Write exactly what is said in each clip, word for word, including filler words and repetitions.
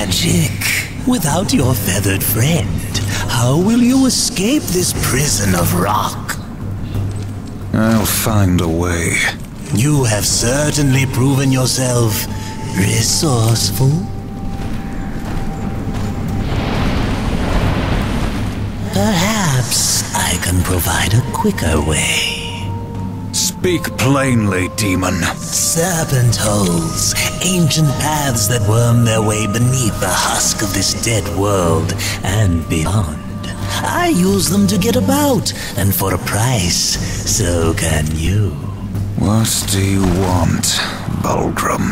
magic. Without your feathered friend, how will you escape this prison of rock? I'll find a way. You have certainly proven yourself resourceful. Perhaps I can provide a quicker way. Speak plainly, demon. Serpent holes, ancient paths that worm their way beneath the husk of this dead world and beyond. I use them to get about, and for a price, so can you. What do you want, Bulgrim?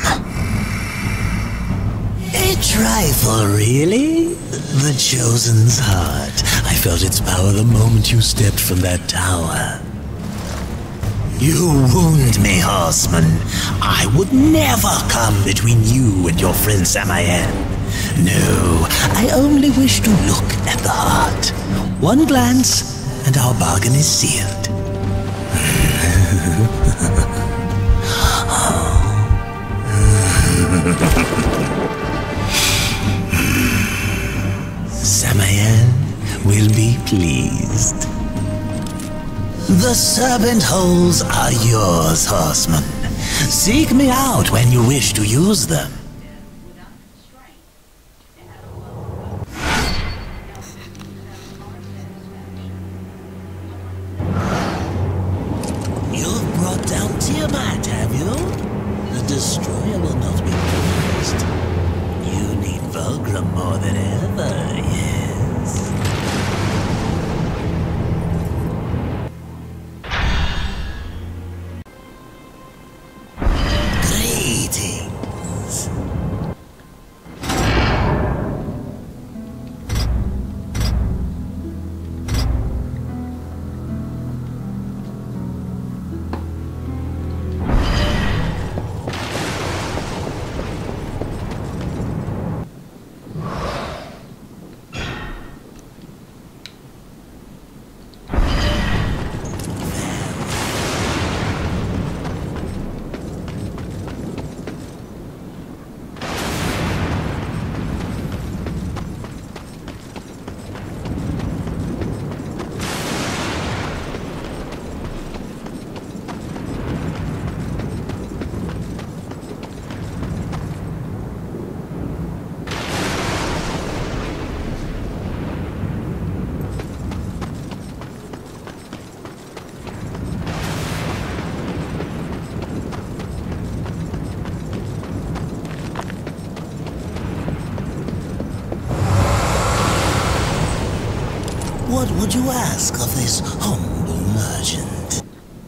A trifle, really? The Chosen's heart. I felt its power the moment you stepped from that tower. You wound me, horseman. I would never come between you and your friend Samael. No, I only wish to look at the heart. One glance, and our bargain is sealed. Samael will be pleased. The serpent holes are yours, horseman. Seek me out when you wish to use them. You've brought down Tiamat, have you? The destroyer will not be pleased. You need Vulgrim more than ever, yes. Greetings. What would you ask of this humble merchant?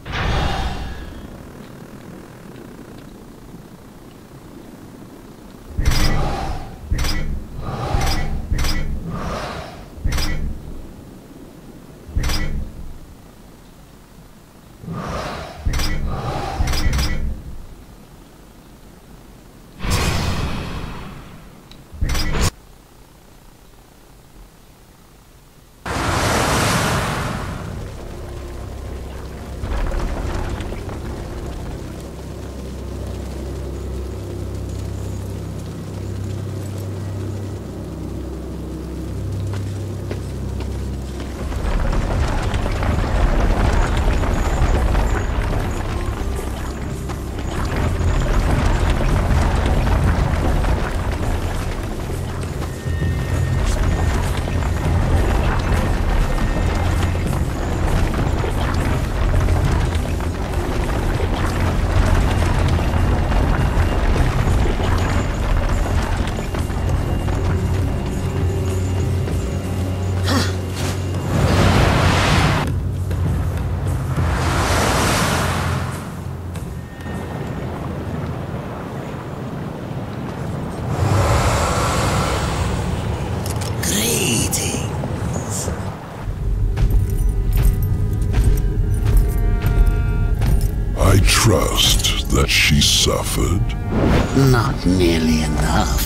I trust that she suffered. Not nearly enough.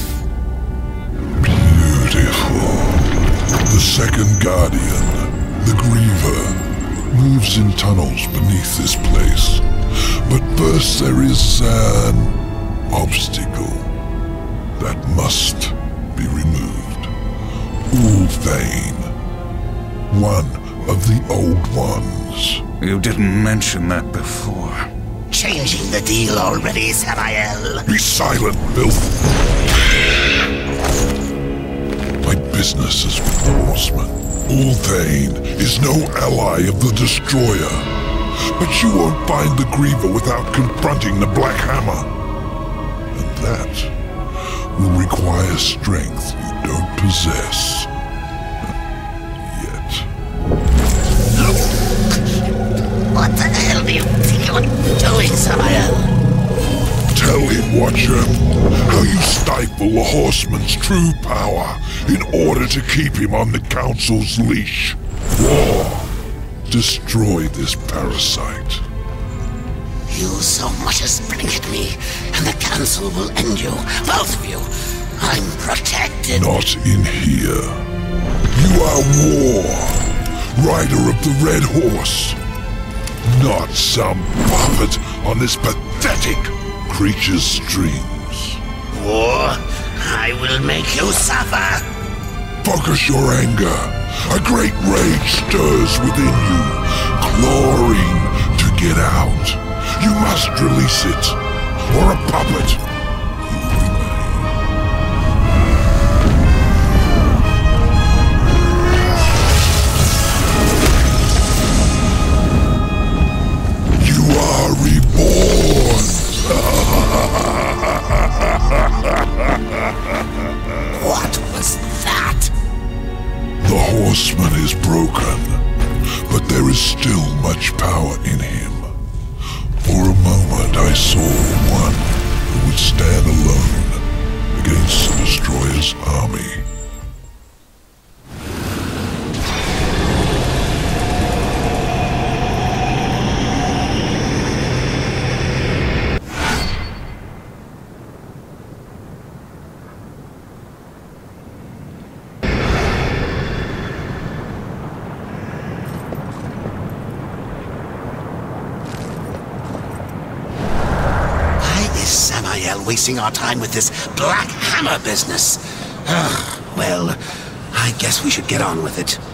Beautiful. The second guardian, the Griever, moves in tunnels beneath this place. But first there is an obstacle that must be removed. Thane. One of the old ones. You didn't mention that before. Changing the deal already, Samael. Be silent, filth. My business is with the Horseman. Thane is no ally of the Destroyer. But you won't find the Griever without confronting the Black Hammer. And that will require strength you don't possess. Yet. What the hell do you think you're doing, Samael? Tell him, Watcher, how you stifle the Horseman's true power in order to keep him on the Council's leash. War. Destroy this parasite. You so much as blink at me, and the Council will end you, both of you. I'm protected. Not in here. You are War, rider of the Red Horse. Not some puppet on this pathetic creature's strings. War, I will make you suffer. Focus your anger. A great rage stirs within you, clawing to get out. You must release it, or a puppet you remain. You are reborn. What was that? The Horseman is broken, but there is still much power in him. For a moment I saw one who would stand alone against the Destroyer's army. Samael wasting our time with this Black Hammer business. Ugh, well, I guess we should get on with it.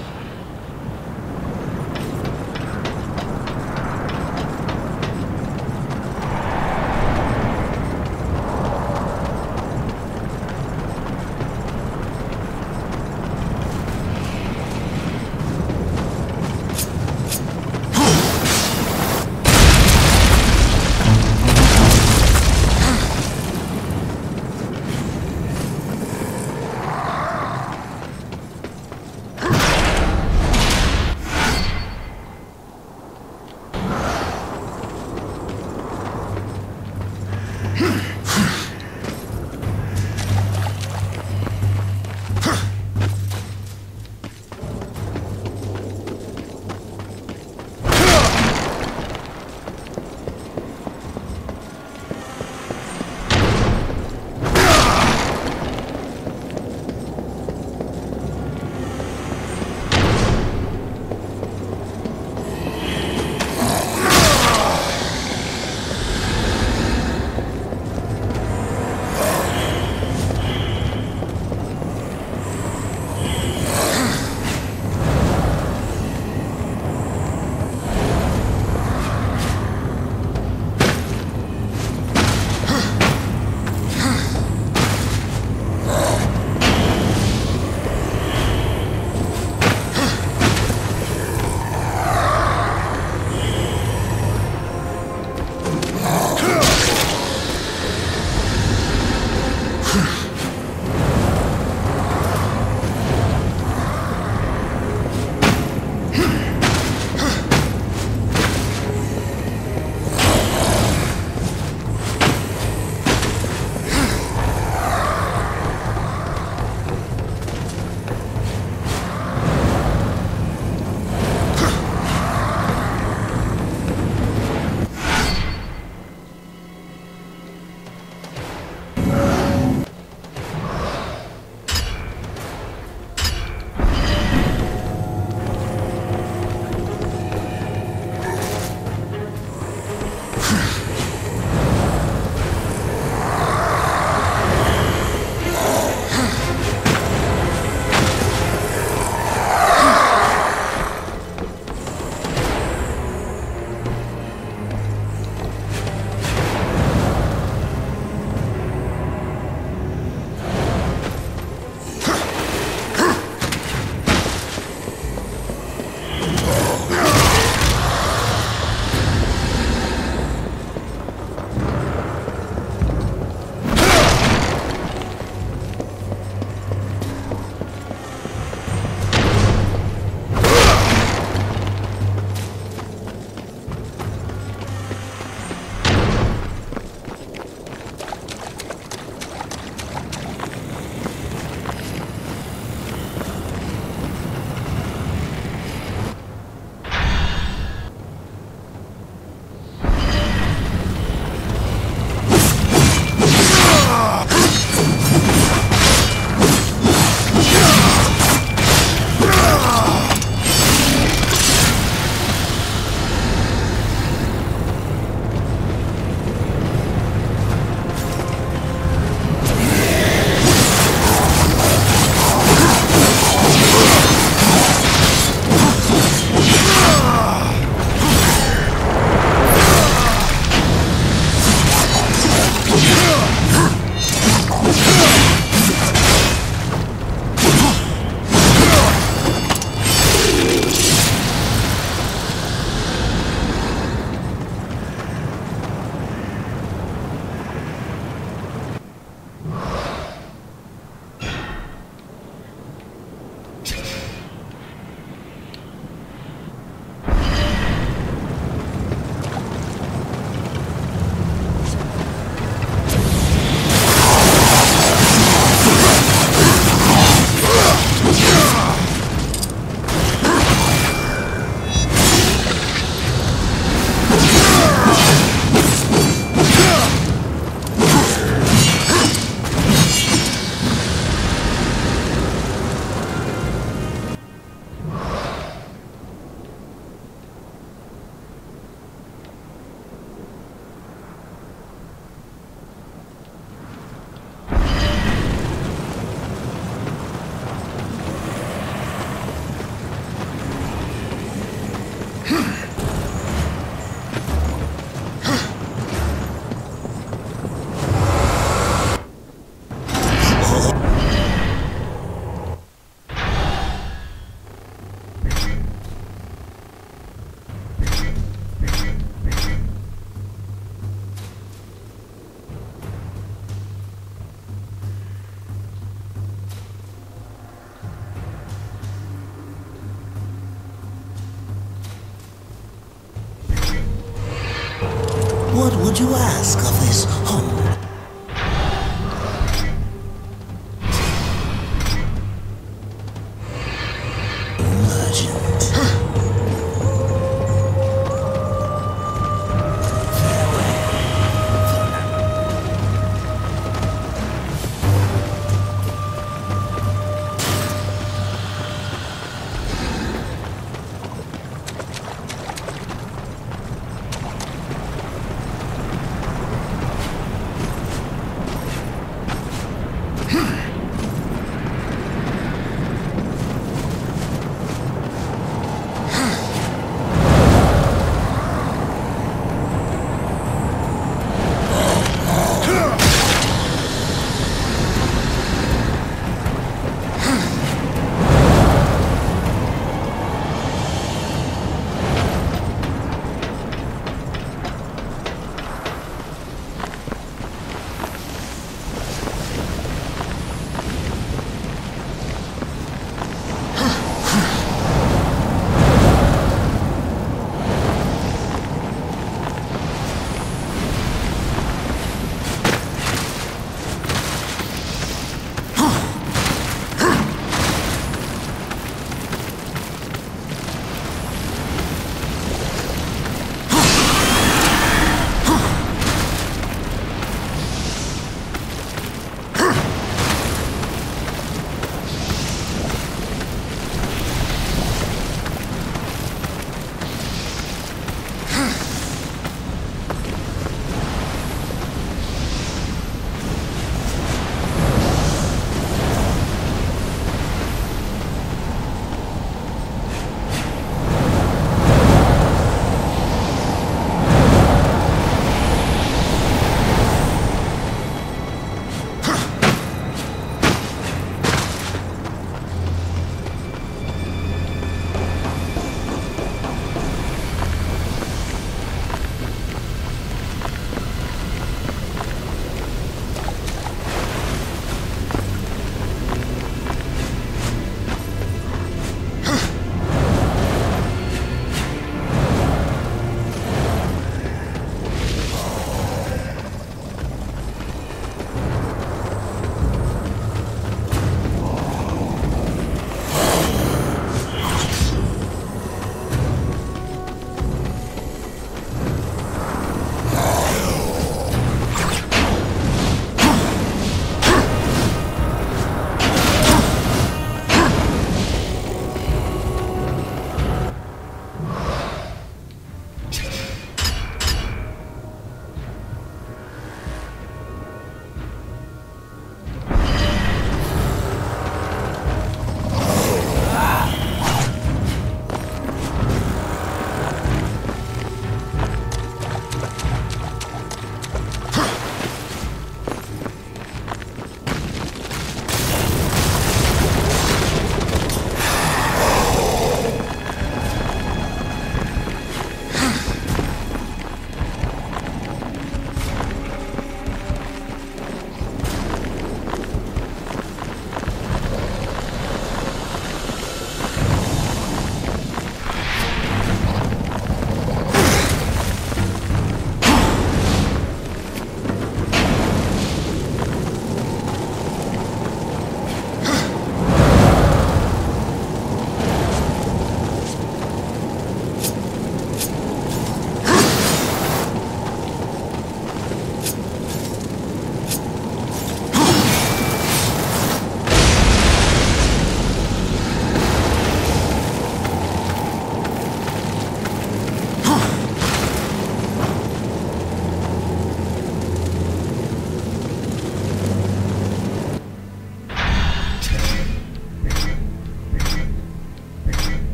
What would you ask of this humble